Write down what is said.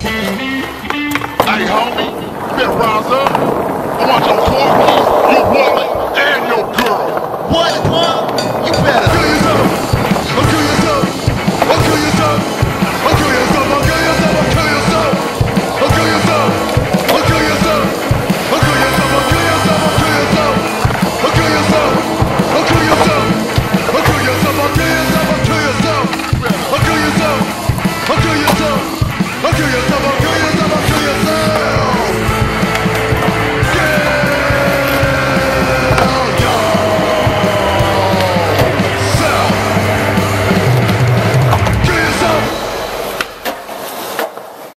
Hey, homie, you better rise up. I want your car keys, your wallet, and your girl. What? You better